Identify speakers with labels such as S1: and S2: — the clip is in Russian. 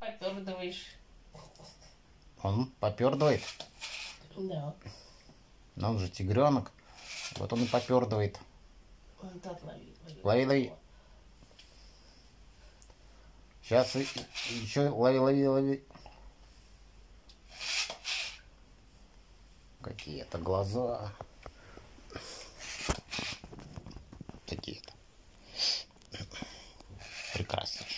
S1: Попердываешь.
S2: Он попердывает.
S1: Да.
S2: Но он же тигренок. Вот он и попердывает.
S1: Вон тот лови.
S2: Лови, лови. Сейчас еще лови, лови, лови. Какие-то глаза. Какие-то. Прекрасно.